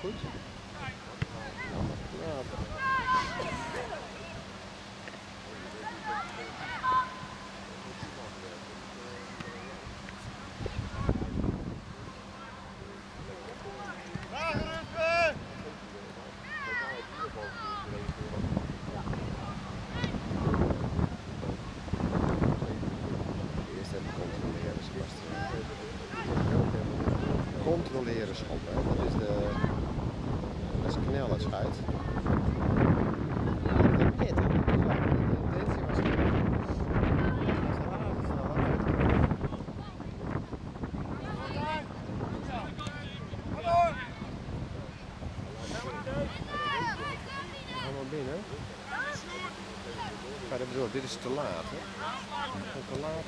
goed. Ja. Eerst even controleren, Sebastian. Controleren, schoppen. Dat is knellen, schuit. Binnen. Ja, dat bedoel ik, dit is te laat, hè? Te laat.